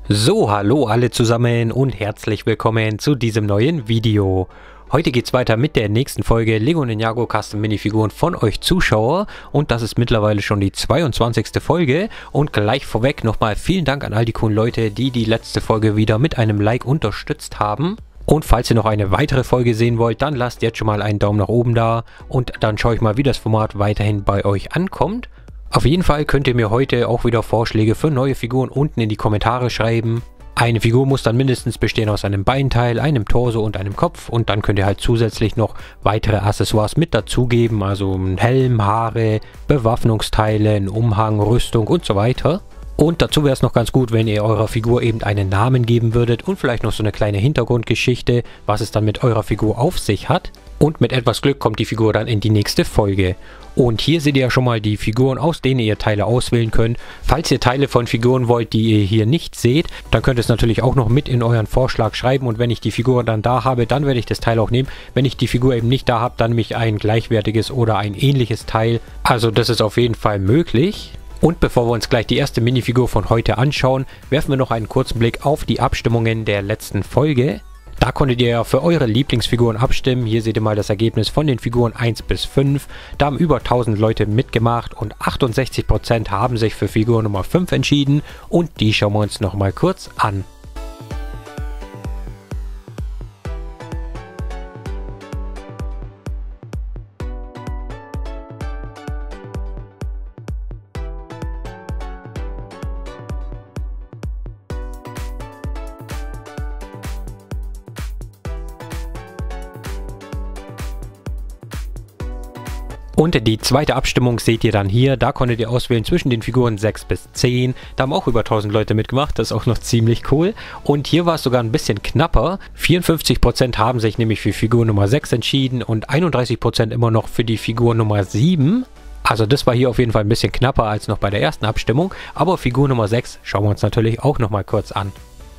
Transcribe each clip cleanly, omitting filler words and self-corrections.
So, hallo alle zusammen und herzlich willkommen zu diesem neuen Video. Heute geht's weiter mit der nächsten Folge Lego Ninjago Custom Minifiguren von euch Zuschauer und das ist mittlerweile schon die 22. Folge und gleich vorweg nochmal vielen Dank an all die coolen Leute, die die letzte Folge wieder mit einem Like unterstützt haben. Und falls ihr noch eine weitere Folge sehen wollt, dann lasst jetzt schon mal einen Daumen nach oben da und dann schaue ich mal, wie das Format weiterhin bei euch ankommt. Auf jeden Fall könnt ihr mir heute auch wieder Vorschläge für neue Figuren unten in die Kommentare schreiben. Eine Figur muss dann mindestens bestehen aus einem Beinteil, einem Torso und einem Kopf und dann könnt ihr halt zusätzlich noch weitere Accessoires mit dazugeben, also ein Helm, Haare, Bewaffnungsteile, ein Umhang, Rüstung und so weiter. Und dazu wäre es noch ganz gut, wenn ihr eurer Figur eben einen Namen geben würdet und vielleicht noch so eine kleine Hintergrundgeschichte, was es dann mit eurer Figur auf sich hat. Und mit etwas Glück kommt die Figur dann in die nächste Folge. Und hier seht ihr ja schon mal die Figuren, aus denen ihr Teile auswählen könnt. Falls ihr Teile von Figuren wollt, die ihr hier nicht seht, dann könnt ihr es natürlich auch noch mit in euren Vorschlag schreiben. Und wenn ich die Figur dann da habe, dann werde ich das Teil auch nehmen. Wenn ich die Figur eben nicht da habe, dann nämlich ein gleichwertiges oder ein ähnliches Teil. Also das ist auf jeden Fall möglich. Und bevor wir uns gleich die erste Minifigur von heute anschauen, werfen wir noch einen kurzen Blick auf die Abstimmungen der letzten Folge. Da konntet ihr ja für eure Lieblingsfiguren abstimmen. Hier seht ihr mal das Ergebnis von den Figuren 1 bis 5. Da haben über 1000 Leute mitgemacht und 68% haben sich für Figur Nummer 5 entschieden. Und die schauen wir uns nochmal kurz an. Und die zweite Abstimmung seht ihr dann hier, da konntet ihr auswählen zwischen den Figuren 6 bis 10, da haben auch über 1000 Leute mitgemacht, das ist auch noch ziemlich cool. Und hier war es sogar ein bisschen knapper, 54% haben sich nämlich für Figur Nummer 6 entschieden und 31% immer noch für die Figur Nummer 7. Also das war hier auf jeden Fall ein bisschen knapper als noch bei der ersten Abstimmung, aber Figur Nummer 6 schauen wir uns natürlich auch nochmal kurz an.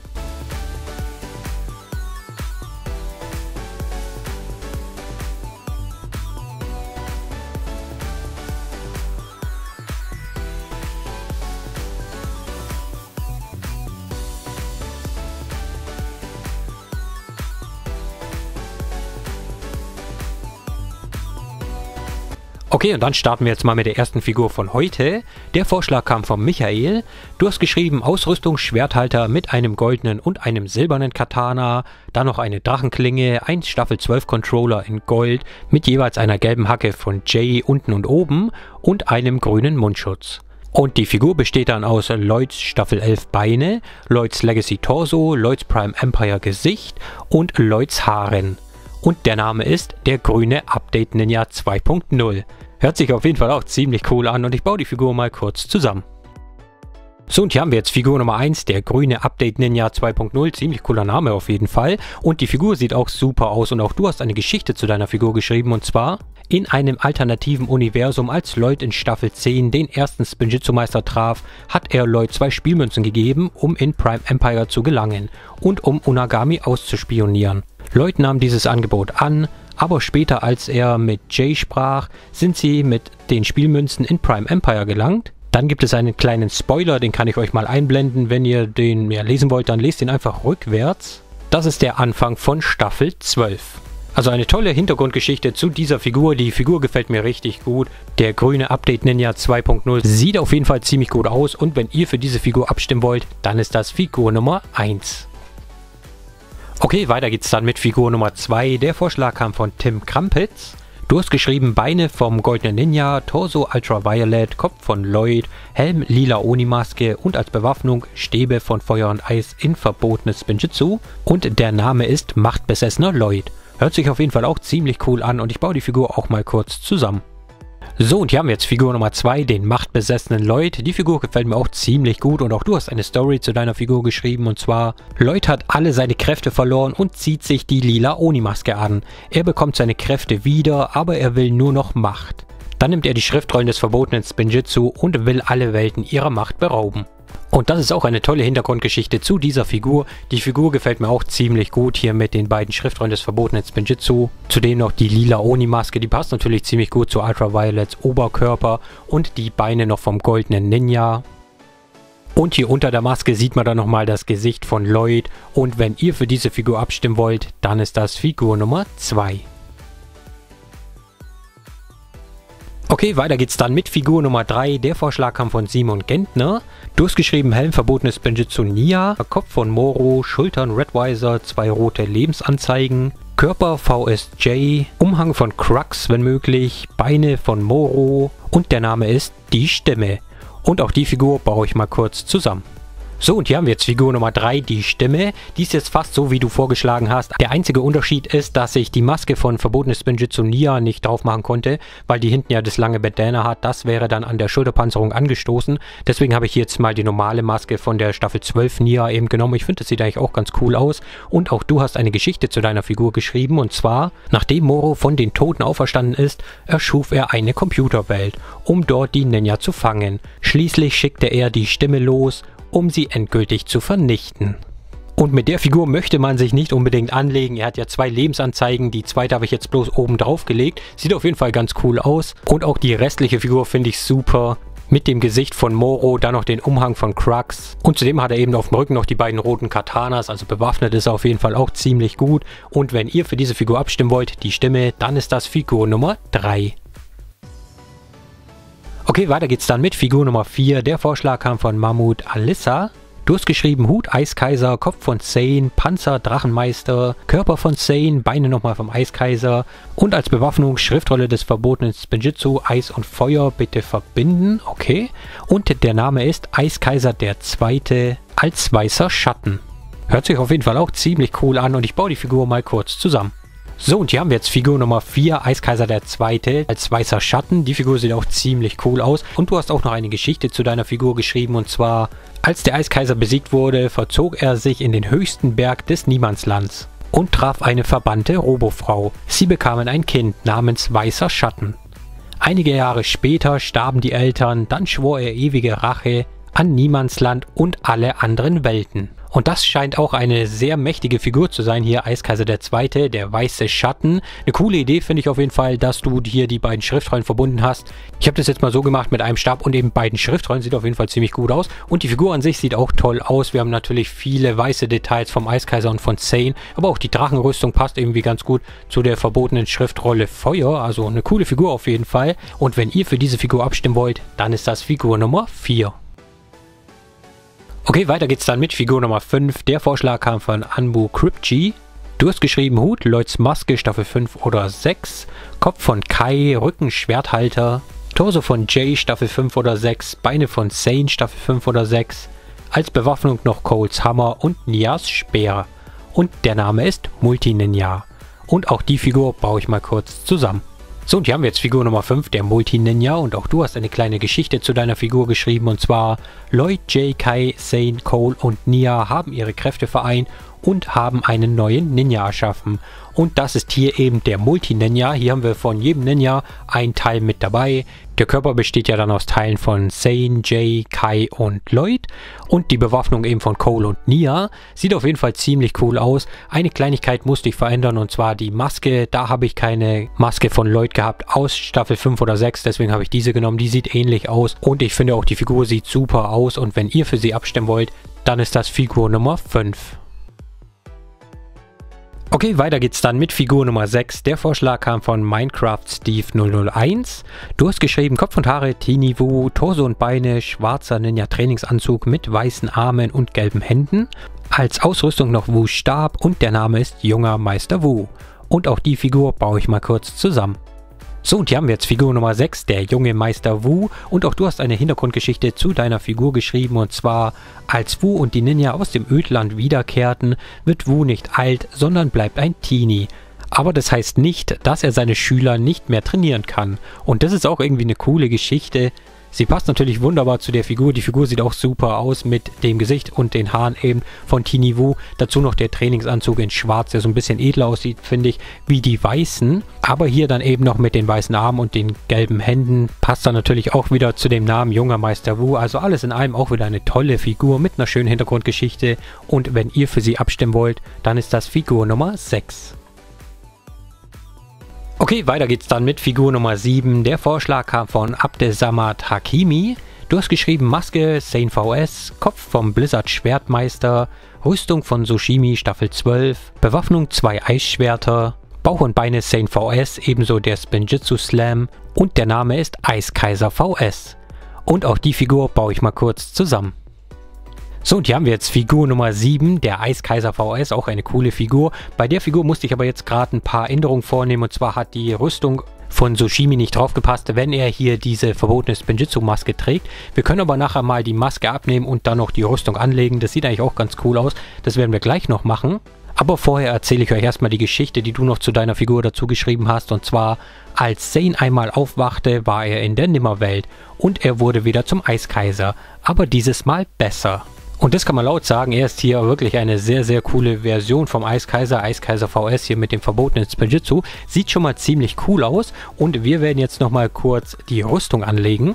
Okay, und dann starten wir jetzt mal mit der ersten Figur von heute. Der Vorschlag kam von Michael. Du hast geschrieben, Ausrüstung Schwerthalter mit einem goldenen und einem silbernen Katana, dann noch eine Drachenklinge, ein Staffel 12 Controller in Gold mit jeweils einer gelben Hacke von Jay unten und oben und einem grünen Mundschutz. Und die Figur besteht dann aus Lloyds Staffel 11 Beine, Lloyds Legacy Torso, Lloyds Prime Empire Gesicht und Lloyds Haaren. Und der Name ist der grüne Update Ninja 2.0. Hört sich auf jeden Fall auch ziemlich cool an und ich baue die Figur mal kurz zusammen. So, und hier haben wir jetzt Figur Nummer 1, der grüne Update Ninja 2.0. Ziemlich cooler Name auf jeden Fall. Und die Figur sieht auch super aus und auch du hast eine Geschichte zu deiner Figur geschrieben und zwar: In einem alternativen Universum, als Lloyd in Staffel 10 den ersten Spinjitzu-Meister traf, hat er Lloyd 2 Spielmünzen gegeben, um in Prime Empire zu gelangen und um Unagami auszuspionieren. Lloyd nahm dieses Angebot an, aber später, als er mit Jay sprach, sind sie mit den Spielmünzen in Prime Empire gelangt. Dann gibt es einen kleinen Spoiler, den kann ich euch mal einblenden. Wenn ihr den lesen wollt, dann lest ihn einfach rückwärts. Das ist der Anfang von Staffel 12. Also eine tolle Hintergrundgeschichte zu dieser Figur. Die Figur gefällt mir richtig gut. Der grüne Update Ninja 2.0 sieht auf jeden Fall ziemlich gut aus. Und wenn ihr für diese Figur abstimmen wollt, dann ist das Figur Nummer 1. Okay, weiter geht's dann mit Figur Nummer 2. Der Vorschlag kam von Tim Krampitz. Du hast geschrieben, Beine vom goldenen Ninja, Torso Ultraviolet, Kopf von Lloyd, Helm lila Oni-Maske und als Bewaffnung Stäbe von Feuer und Eis in verbotenes Spinjitzu. Und der Name ist Machtbesessener Lloyd. Hört sich auf jeden Fall auch ziemlich cool an und ich baue die Figur auch mal kurz zusammen. So, und hier haben wir jetzt Figur Nummer 2, den machtbesessenen Lloyd. Die Figur gefällt mir auch ziemlich gut und auch du hast eine Story zu deiner Figur geschrieben und zwar: Lloyd hat alle seine Kräfte verloren und zieht sich die lila Oni-Maske an. Er bekommt seine Kräfte wieder, aber er will nur noch Macht. Dann nimmt er die Schriftrollen des verbotenen Spinjitzu und will alle Welten ihrer Macht berauben. Und das ist auch eine tolle Hintergrundgeschichte zu dieser Figur. Die Figur gefällt mir auch ziemlich gut hier mit den beiden Schriftrollen des verbotenen Spinjitzu. Zudem noch die lila Oni-Maske, die passt natürlich ziemlich gut zu Ultraviolets Oberkörper und die Beine noch vom goldenen Ninja. Und hier unter der Maske sieht man dann nochmal das Gesicht von Lloyd. Und wenn ihr für diese Figur abstimmen wollt, dann ist das Figur Nummer 2. Okay, weiter geht's dann mit Figur Nummer 3. Der Vorschlag kam von Simon Gentner. Durchgeschrieben Helm verbotenes Benjutsu Nya, Kopf von Moro, Schultern Redvisor, 2 rote Lebensanzeigen, Körper VSJ, Umhang von Crux, wenn möglich, Beine von Moro und der Name ist Die Stimme. Und auch die Figur baue ich mal kurz zusammen. So, und hier haben wir jetzt Figur Nummer 3, die Stimme. Die ist jetzt fast so, wie du vorgeschlagen hast. Der einzige Unterschied ist, dass ich die Maske von verbotenes Benjutsu Nya nicht drauf machen konnte, weil die hinten ja das lange Bandana hat. Das wäre dann an der Schulterpanzerung angestoßen. Deswegen habe ich jetzt mal die normale Maske von der Staffel 12 Nya eben genommen. Ich finde, das sieht eigentlich auch ganz cool aus. Und auch du hast eine Geschichte zu deiner Figur geschrieben. Und zwar, nachdem Moro von den Toten auferstanden ist, erschuf er eine Computerwelt, um dort die Ninja zu fangen. Schließlich schickte er die Stimme los, um sie endgültig zu vernichten. Und mit der Figur möchte man sich nicht unbedingt anlegen. Er hat ja 2 Lebensanzeigen, die zweite habe ich jetzt bloß oben drauf gelegt. Sieht auf jeden Fall ganz cool aus. Und auch die restliche Figur finde ich super. Mit dem Gesicht von Moro, dann noch den Umhang von Crux. Und zudem hat er eben auf dem Rücken noch die beiden roten Katanas, also bewaffnet ist er auf jeden Fall auch ziemlich gut. Und wenn ihr für diese Figur abstimmen wollt, die Stimme, dann ist das Figur Nummer 3. Okay, weiter geht's dann mit Figur Nummer 4. Der Vorschlag kam von Mahmoud Alissa. Durchgeschrieben Hut Eiskaiser, Kopf von Zane, Panzer Drachenmeister, Körper von Zane, Beine nochmal vom Eiskaiser und als Bewaffnung Schriftrolle des verbotenen Benjutsu Eis und Feuer bitte verbinden. Okay. Und der Name ist Eiskaiser der Zweite als weißer Schatten. Hört sich auf jeden Fall auch ziemlich cool an und ich baue die Figur mal kurz zusammen. So, und hier haben wir jetzt Figur Nummer 4, Eiskaiser der Zweite, als weißer Schatten. Die Figur sieht auch ziemlich cool aus. Und du hast auch noch eine Geschichte zu deiner Figur geschrieben. Und zwar, als der Eiskaiser besiegt wurde, verzog er sich in den höchsten Berg des Niemandslands und traf eine verbannte Robofrau. Sie bekamen ein Kind namens Weißer Schatten. Einige Jahre später starben die Eltern, dann schwor er ewige Rache an Niemandsland und alle anderen Welten. Und das scheint auch eine sehr mächtige Figur zu sein hier, Eiskaiser der Zweite, der weiße Schatten. Eine coole Idee finde ich auf jeden Fall, dass du hier die beiden Schriftrollen verbunden hast. Ich habe das jetzt mal so gemacht mit einem Stab und eben beiden Schriftrollen, sieht auf jeden Fall ziemlich gut aus. Und die Figur an sich sieht auch toll aus. Wir haben natürlich viele weiße Details vom Eiskaiser und von Zane, aber auch die Drachenrüstung passt irgendwie ganz gut zu der verbotenen Schriftrolle Feuer. Also eine coole Figur auf jeden Fall. Und wenn ihr für diese Figur abstimmen wollt, dann ist das Figur Nummer 4. Okay, weiter geht's dann mit Figur Nummer 5. Der Vorschlag kam von Anbu Kripji. Du hast geschrieben Hut, Lloyds Maske, Staffel 5 oder 6. Kopf von Kai, Rücken Schwerthalter. Torso von Jay, Staffel 5 oder 6. Beine von Zane, Staffel 5 oder 6. Als Bewaffnung noch Coles Hammer und Nias Speer. Und der Name ist Multi-Ninja. Und auch die Figur baue ich mal kurz zusammen. So, und hier haben wir jetzt Figur Nummer 5, der Multi-Ninja, und auch du hast eine kleine Geschichte zu deiner Figur geschrieben, und zwar Lloyd, Jay, Kai, Zane, Cole und Nya haben ihre Kräfte vereint und haben einen neuen Ninja erschaffen. Und das ist hier eben der Multi-Ninja. Hier haben wir von jedem Ninja ein Teil mit dabei. Der Körper besteht ja dann aus Teilen von Zane, Jay, Kai und Lloyd. Und die Bewaffnung eben von Cole und Nya. Sieht auf jeden Fall ziemlich cool aus. Eine Kleinigkeit musste ich verändern, und zwar die Maske. Da habe ich keine Maske von Lloyd gehabt aus Staffel 5 oder 6. Deswegen habe ich diese genommen. Die sieht ähnlich aus. Und ich finde auch, die Figur sieht super aus. Und wenn ihr für sie abstimmen wollt, dann ist das Figur Nummer 5. Okay, weiter geht's dann mit Figur Nummer 6. Der Vorschlag kam von Minecraft Steve 001. Du hast geschrieben Kopf und Haare, Tini Wu, Torso und Beine, schwarzer Ninja-Trainingsanzug mit weißen Armen und gelben Händen. Als Ausrüstung noch Wu Stab und der Name ist Junger Meister Wu. Und auch die Figur baue ich mal kurz zusammen. So, und hier haben wir jetzt Figur Nummer 6, der junge Meister Wu. Und auch du hast eine Hintergrundgeschichte zu deiner Figur geschrieben. Und zwar, als Wu und die Ninja aus dem Ödland wiederkehrten, wird Wu nicht alt, sondern bleibt ein Teenie. Aber das heißt nicht, dass er seine Schüler nicht mehr trainieren kann. Und das ist auch irgendwie eine coole Geschichte. Sie passt natürlich wunderbar zu der Figur. Die Figur sieht auch super aus mit dem Gesicht und den Haaren eben von Tini Wu. Dazu noch der Trainingsanzug in schwarz, der so ein bisschen edler aussieht, finde ich, wie die weißen. Aber hier dann eben noch mit den weißen Armen und den gelben Händen. Passt dann natürlich auch wieder zu dem Namen Junger Meister Wu. Also alles in allem auch wieder eine tolle Figur mit einer schönen Hintergrundgeschichte. Und wenn ihr für sie abstimmen wollt, dann ist das Figur Nummer 6. Okay, weiter geht's dann mit Figur Nummer 7. Der Vorschlag kam von Abdesamad Hakimi. Du hast geschrieben Maske Zane VS, Kopf vom Blizzard Schwertmeister, Rüstung von Soshimi Staffel 12, Bewaffnung 2 Eisschwerter, Bauch und Beine Zane VS, ebenso der Spinjitzu Slam und der Name ist Eiskaiser VS. Und auch die Figur baue ich mal kurz zusammen. So, und hier haben wir jetzt Figur Nummer 7, der Eiskaiser VS, auch eine coole Figur. Bei der Figur musste ich aber jetzt gerade ein paar Änderungen vornehmen, und zwar hat die Rüstung von Soshimi nicht draufgepasst, wenn er hier diese verbotene Spinjitzu-Maske trägt. Wir können aber nachher mal die Maske abnehmen und dann noch die Rüstung anlegen. Das sieht eigentlich auch ganz cool aus. Das werden wir gleich noch machen. Aber vorher erzähle ich euch erstmal die Geschichte, die du noch zu deiner Figur dazu geschrieben hast. Und zwar, als Zane einmal aufwachte, war er in der Nimmerwelt und er wurde wieder zum Eiskaiser. Aber dieses Mal besser. Und das kann man laut sagen, er ist hier wirklich eine sehr, sehr coole Version vom Eiskaiser. Eiskaiser VS hier mit dem verbotenen Spinjitzu. Sieht schon mal ziemlich cool aus. Und wir werden jetzt nochmal kurz die Rüstung anlegen.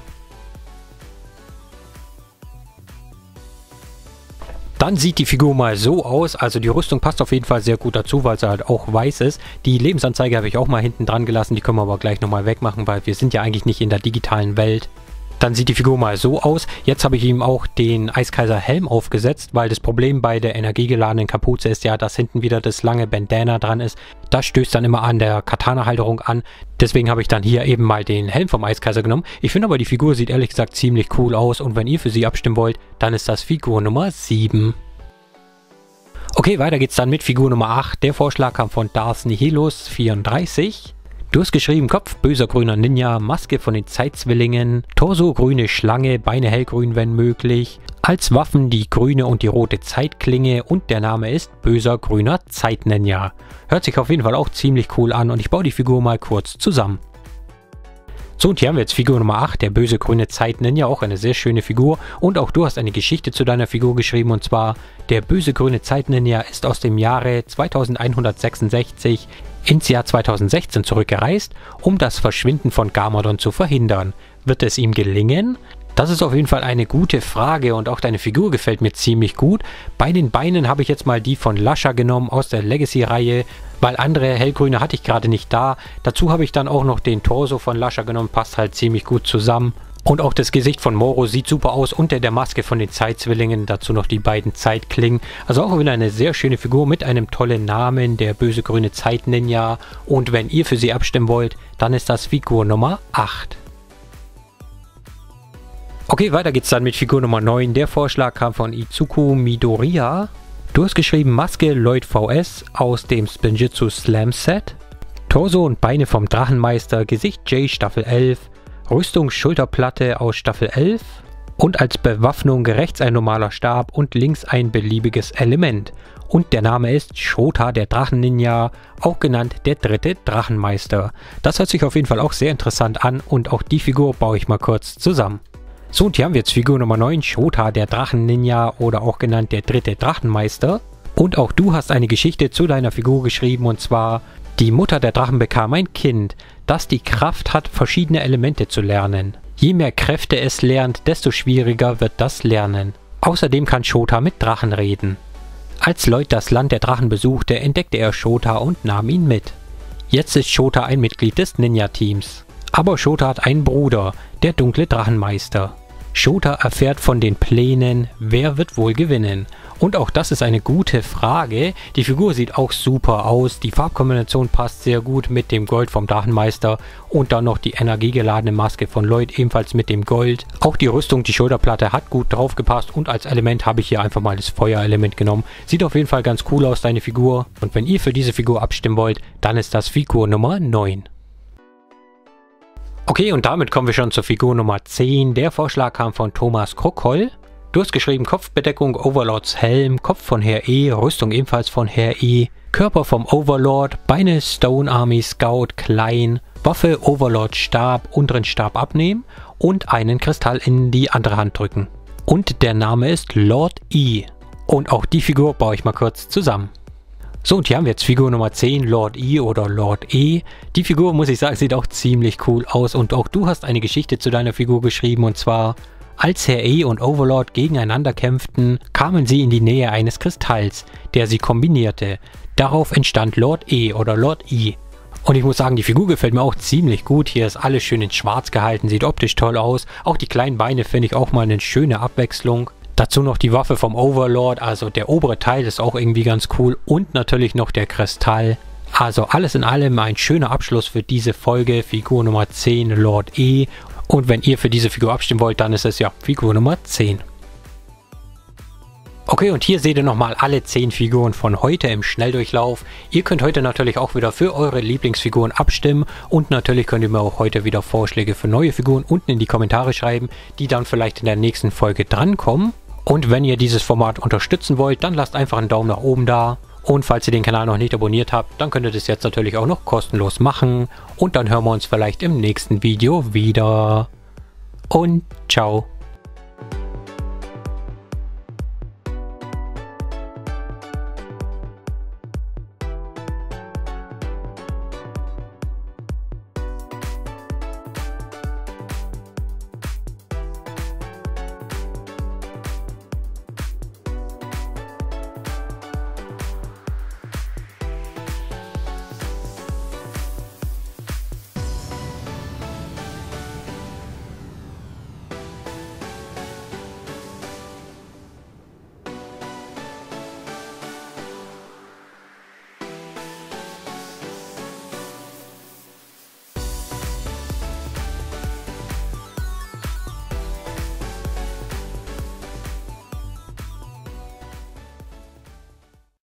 Dann sieht die Figur mal so aus. Also die Rüstung passt auf jeden Fall sehr gut dazu, weil sie halt auch weiß ist. Die Lebensanzeige habe ich auch mal hinten dran gelassen. Die können wir aber gleich nochmal wegmachen, weil wir sind ja eigentlich nicht in der digitalen Welt. Dann sieht die Figur mal so aus. Jetzt habe ich ihm auch den Eiskaiser Helm aufgesetzt, weil das Problem bei der energiegeladenen Kapuze ist ja, dass hinten wieder das lange Bandana dran ist. Das stößt dann immer an der Katana-Halterung an. Deswegen habe ich dann hier eben mal den Helm vom Eiskaiser genommen. Ich finde aber, die Figur sieht ehrlich gesagt ziemlich cool aus. Und wenn ihr für sie abstimmen wollt, dann ist das Figur Nummer 7. Okay, weiter geht's dann mit Figur Nummer 8. Der Vorschlag kam von Darth Nihilus 34. Du hast geschrieben, Kopf böser grüner Ninja, Maske von den Zeitzwillingen, Torso grüne Schlange, Beine hellgrün wenn möglich, als Waffen die grüne und die rote Zeitklinge und der Name ist böser grüner Zeitninja. Hört sich auf jeden Fall auch ziemlich cool an und ich baue die Figur mal kurz zusammen. So, und hier haben wir jetzt Figur Nummer 8, der böse grüne Zeitninja, auch eine sehr schöne Figur. Und auch du hast eine Geschichte zu deiner Figur geschrieben, und zwar, der böse grüne Zeitninja ist aus dem Jahre 2166 ins Jahr 2016 zurückgereist, um das Verschwinden von Garmadon zu verhindern. Wird es ihm gelingen? Das ist auf jeden Fall eine gute Frage und auch deine Figur gefällt mir ziemlich gut. Bei den Beinen habe ich jetzt mal die von Lascha genommen aus der Legacy-Reihe, weil andere hellgrüne hatte ich gerade nicht da. Dazu habe ich dann auch noch den Torso von Lascha genommen, passt halt ziemlich gut zusammen. Und auch das Gesicht von Moro sieht super aus unter der Maske von den Zeitzwillingen, dazu noch die beiden Zeitklingen. Also auch wieder eine sehr schöne Figur mit einem tollen Namen, der böse grüne Zeitninja. Und wenn ihr für sie abstimmen wollt, dann ist das Figur Nummer 8. Okay, weiter geht's dann mit Figur Nummer 9. Der Vorschlag kam von Izuku Midoriya. Du hast geschrieben Maske Lloyd VS aus dem Spinjitzu Slam Set, Torso und Beine vom Drachenmeister, Gesicht J Staffel 11, Rüstung Schulterplatte aus Staffel 11 und als Bewaffnung rechts ein normaler Stab und links ein beliebiges Element. Und der Name ist Shota, der Drachenninja, auch genannt der dritte Drachenmeister. Das hört sich auf jeden Fall auch sehr interessant an und auch die Figur baue ich mal kurz zusammen. So, und hier haben wir jetzt Figur Nummer 9, Shota, der Drachenninja oder auch genannt der dritte Drachenmeister. Und auch du hast eine Geschichte zu deiner Figur geschrieben, und zwar: Die Mutter der Drachen bekam ein Kind, das die Kraft hat, verschiedene Elemente zu lernen. Je mehr Kräfte es lernt, desto schwieriger wird das Lernen. Außerdem kann Shota mit Drachen reden. Als Lloyd das Land der Drachen besuchte, entdeckte er Shota und nahm ihn mit. Jetzt ist Shota ein Mitglied des Ninja-Teams. Aber Shota hat einen Bruder, der dunkle Drachenmeister. Shota erfährt von den Plänen, wer wird wohl gewinnen? Und auch das ist eine gute Frage. Die Figur sieht auch super aus, die Farbkombination passt sehr gut mit dem Gold vom Drachenmeister und dann noch die energiegeladene Maske von Lloyd ebenfalls mit dem Gold. Auch die Rüstung, die Schulterplatte hat gut drauf gepasst und als Element habe ich hier einfach mal das Feuerelement genommen. Sieht auf jeden Fall ganz cool aus, deine Figur. Und wenn ihr für diese Figur abstimmen wollt, dann ist das Figur Nummer 9. Okay, und damit kommen wir schon zur Figur Nummer 10. Der Vorschlag kam von Thomas Krokol. Du hast geschrieben Kopfbedeckung Overlords Helm, Kopf von Herr E, Rüstung ebenfalls von Herr E, Körper vom Overlord, Beine Stone Army Scout klein, Waffe Overlord Stab, unteren Stab abnehmen und einen Kristall in die andere Hand drücken. Und der Name ist Lord E. Und auch die Figur baue ich mal kurz zusammen. So, und hier haben wir jetzt Figur Nummer 10, Lord E oder Lord E. Die Figur, muss ich sagen, sieht auch ziemlich cool aus und auch du hast eine Geschichte zu deiner Figur geschrieben, und zwar: Als Herr E und Overlord gegeneinander kämpften, kamen sie in die Nähe eines Kristalls, der sie kombinierte. Darauf entstand Lord E oder Lord E. Und ich muss sagen, die Figur gefällt mir auch ziemlich gut. Hier ist alles schön in schwarz gehalten, sieht optisch toll aus. Auch die kleinen Beine finde ich auch mal eine schöne Abwechslung. Dazu noch die Waffe vom Overlord, also der obere Teil ist auch irgendwie ganz cool. Und natürlich noch der Kristall. Also alles in allem ein schöner Abschluss für diese Folge, Figur Nummer 10, Lord E. Und wenn ihr für diese Figur abstimmen wollt, dann ist es ja Figur Nummer 10. Okay, und hier seht ihr nochmal alle 10 Figuren von heute im Schnelldurchlauf. Ihr könnt heute natürlich auch wieder für eure Lieblingsfiguren abstimmen und natürlich könnt ihr mir auch heute wieder Vorschläge für neue Figuren unten in die Kommentare schreiben, die dann vielleicht in der nächsten Folge drankommen. Und wenn ihr dieses Format unterstützen wollt, dann lasst einfach einen Daumen nach oben da. Und falls ihr den Kanal noch nicht abonniert habt, dann könnt ihr das jetzt natürlich auch noch kostenlos machen. Und dann hören wir uns vielleicht im nächsten Video wieder. Und ciao.